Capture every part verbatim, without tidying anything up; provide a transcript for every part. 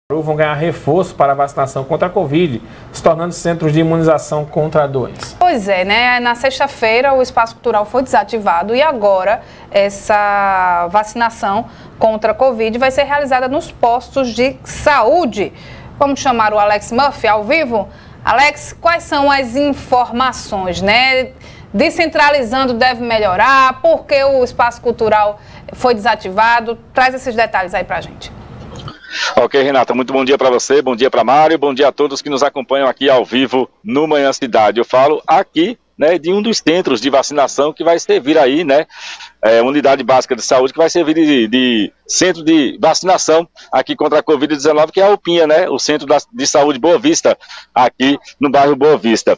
Vão ganhar reforço para a vacinação contra a Covid, se tornando centros de imunização contra a doença. Pois é, né? Na sexta-feira o Espaço Cultural foi desativado e agora essa vacinação contra a Covid vai ser realizada nos postos de saúde. Vamos chamar o Alex Murphy ao vivo? Alex, quais são as informações, né? Descentralizando deve melhorar, por que o Espaço Cultural foi desativado? Traz esses detalhes aí pra gente. Ok, Renata, muito bom dia para você, bom dia para Mário, bom dia a todos que nos acompanham aqui ao vivo no Manhã Cidade. Eu falo aqui, né, de um dos centros de vacinação que vai servir aí, né, é, unidade básica de saúde, que vai servir de, de centro de vacinação aqui contra a Covid dezenove, que é a UPinha, né, o Centro de Saúde Boa Vista, aqui no bairro Boa Vista.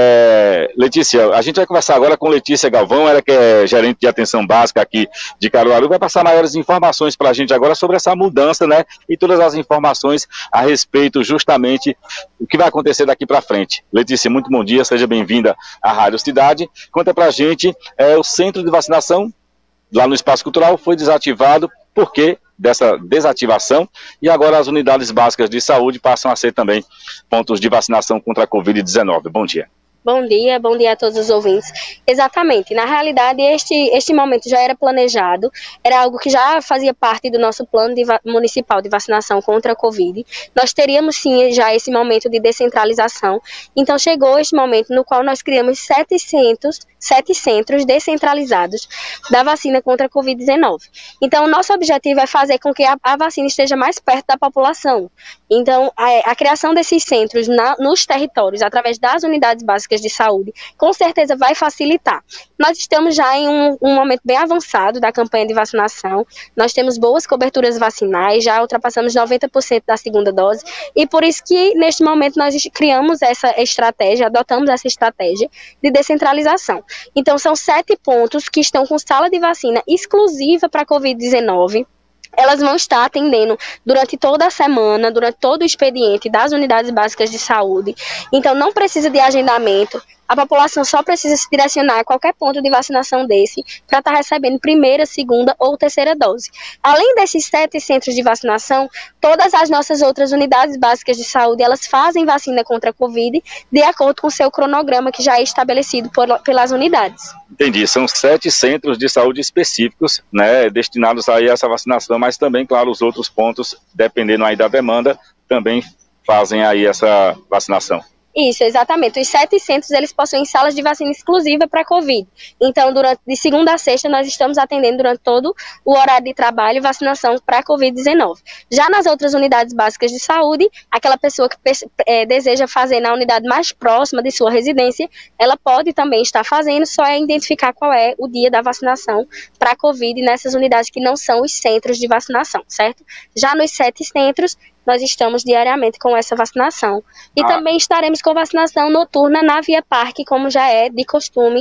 É, Letícia, a gente vai conversar agora com Letícia Galvão, ela que é gerente de atenção básica aqui de Caruaru, vai passar maiores informações para a gente agora sobre essa mudança, né, e todas as informações a respeito justamente do que vai acontecer daqui para frente. Letícia, muito bom dia, seja bem-vinda à Rádio Cidade. Conta pra gente, é, o centro de vacinação lá no Espaço Cultural foi desativado, por que dessa desativação? E agora as unidades básicas de saúde passam a ser também pontos de vacinação contra a Covid dezenove. Bom dia. Bom dia, bom dia a todos os ouvintes. Exatamente, na realidade este, este momento já era planejado, era algo que já fazia parte do nosso plano de municipal de vacinação contra a Covid. Nós teríamos sim já esse momento de descentralização, então chegou este momento no qual nós criamos setecentos, sete centros descentralizados da vacina contra a Covid dezenove. Então o nosso objetivo é fazer com que a, a vacina esteja mais perto da população. Então a, a criação desses centros na, nos territórios, através das unidades básicas de saúde, com certeza vai facilitar. Nós estamos já em um, um momento bem avançado da campanha de vacinação, nós temos boas coberturas vacinais, já ultrapassamos noventa por cento da segunda dose, e por isso que neste momento nós criamos essa estratégia, adotamos essa estratégia de descentralização. Então são sete pontos que estão com sala de vacina exclusiva para a Covid dezenove, elas vão estar atendendo durante toda a semana, durante todo o expediente das unidades básicas de saúde. Então não precisa de agendamento, a população só precisa se direcionar a qualquer ponto de vacinação desse para estar recebendo primeira, segunda ou terceira dose. Além desses sete centros de vacinação, todas as nossas outras unidades básicas de saúde, elas fazem vacina contra a Covid de acordo com o seu cronograma que já é estabelecido por, pelas unidades. Entendi, são sete centros de saúde específicos, né, destinados a essa vacinação, mas também, claro, os outros pontos, dependendo aí da demanda, também fazem aí essa vacinação. Isso, exatamente. Os sete centros, eles possuem salas de vacina exclusiva para a Covid. Então, durante, de segunda a sexta, nós estamos atendendo durante todo o horário de trabalho vacinação para a Covid dezenove. Já nas outras unidades básicas de saúde, aquela pessoa que é, deseja fazer na unidade mais próxima de sua residência, ela pode também estar fazendo, só é identificar qual é o dia da vacinação para a Covid nessas unidades que não são os centros de vacinação, certo? Já nos sete centros, nós estamos diariamente com essa vacinação. E ah. também estaremos com vacinação noturna na Via Parque, como já é de costume,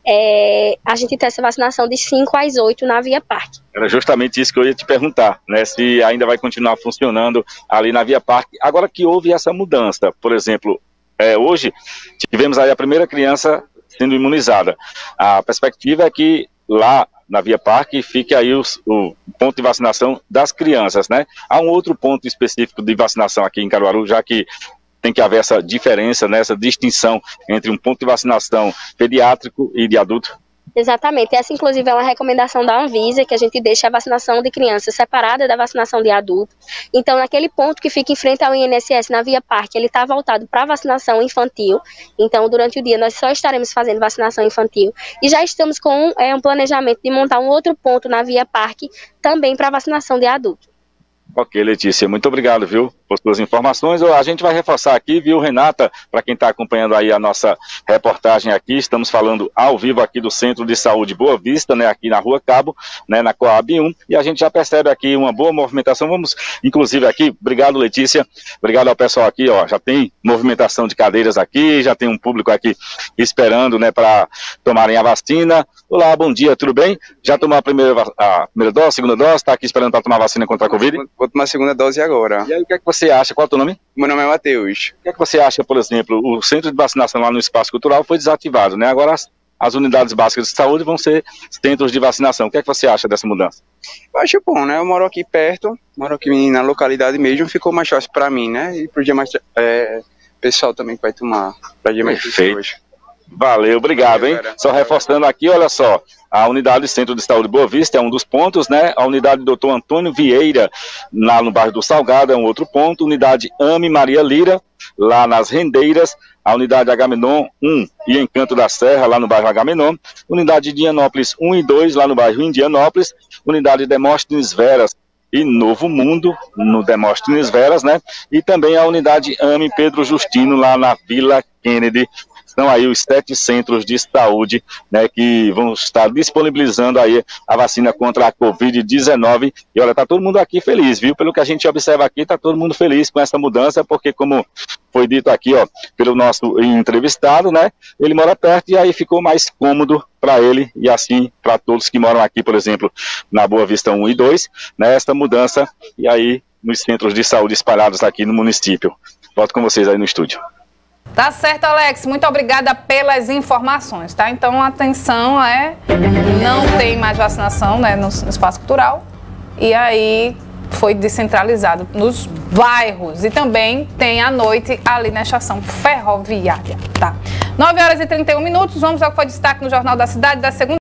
é, a gente tem essa vacinação de cinco às oito na Via Parque. Era justamente isso que eu ia te perguntar, né, se ainda vai continuar funcionando ali na Via Parque. Agora que houve essa mudança, por exemplo, é, hoje tivemos aí a primeira criança sendo imunizada. A perspectiva é que lá na Via Parque fique aí os, o ponto de vacinação das crianças, né? Há um outro ponto específico de vacinação aqui em Caruaru, já que tem que haver essa diferença, né, essa distinção entre um ponto de vacinação pediátrico e de adulto? Exatamente, essa inclusive é uma recomendação da Anvisa, que a gente deixa a vacinação de crianças separada da vacinação de adulto. Então, naquele ponto que fica em frente ao I N S S na Via Parque, ele está voltado para vacinação infantil. Então, durante o dia, nós só estaremos fazendo vacinação infantil. E já estamos com é, um planejamento de montar um outro ponto na Via Parque, também para vacinação de adulto. Ok, Letícia, muito obrigado, viu, por suas informações. A gente vai reforçar aqui, viu, Renata, para quem está acompanhando aí a nossa reportagem aqui, estamos falando ao vivo aqui do Centro de Saúde Boa Vista, né, aqui na Rua Cabo, né, na Coab um, e a gente já percebe aqui uma boa movimentação. Vamos, inclusive aqui, obrigado, Letícia, obrigado ao pessoal aqui, ó, já tem movimentação de cadeiras aqui, já tem um público aqui esperando, né, para tomarem a vacina. Olá, bom dia, tudo bem? Já tomou a primeira, a primeira dose, a segunda dose, está aqui esperando para tomar a vacina contra a Covid? Vou tomar a segunda dose agora. E aí, o que é que você acha? Qual é o teu nome? Meu nome é Matheus. O que é que você acha, por exemplo, o centro de vacinação lá no Espaço Cultural foi desativado, né? Agora as unidades básicas de saúde vão ser centros de vacinação. O que é que você acha dessa mudança? Eu acho bom, né? Eu moro aqui perto, moro aqui na localidade mesmo, ficou mais fácil para mim, né? E pro dia mais é, pessoal também que vai tomar, para dia mais Perfeito. hoje. Valeu, obrigado, hein? Só reforçando aqui, olha só, a unidade Centro de Saúde Boa Vista é um dos pontos, né? A unidade doutor Antônio Vieira, lá no bairro do Salgado, é um outro ponto. Unidade Ame Maria Lira, lá nas Rendeiras. A unidade Agamenon um e Encanto da Serra, lá no bairro Agamenon. Unidade Indianópolis um e dois, lá no bairro Indianópolis. Unidade Demóstenes Veras e Novo Mundo, no Demóstenes Veras, né? E também a unidade Ame Pedro Justino, lá na Vila Kennedy. São aí os sete centros de saúde, né, que vão estar disponibilizando aí a vacina contra a covid dezenove. E olha, tá todo mundo aqui feliz, viu? Pelo que a gente observa aqui, tá todo mundo feliz com essa mudança, porque como foi dito aqui, ó, pelo nosso entrevistado, né, ele mora perto e aí ficou mais cômodo para ele e assim para todos que moram aqui, por exemplo, na Boa Vista um e dois, né, essa mudança e aí nos centros de saúde espalhados aqui no município. Volto com vocês aí no estúdio. Tá certo, Alex. Muito obrigada pelas informações, tá? Então, atenção, é, não tem mais vacinação, né, no, no espaço cultural. E aí foi descentralizado nos bairros. E também tem à noite ali na estação ferroviária, tá? nove horas e trinta e um minutos. Vamos ao que foi destaque no Jornal da Cidade da segunda.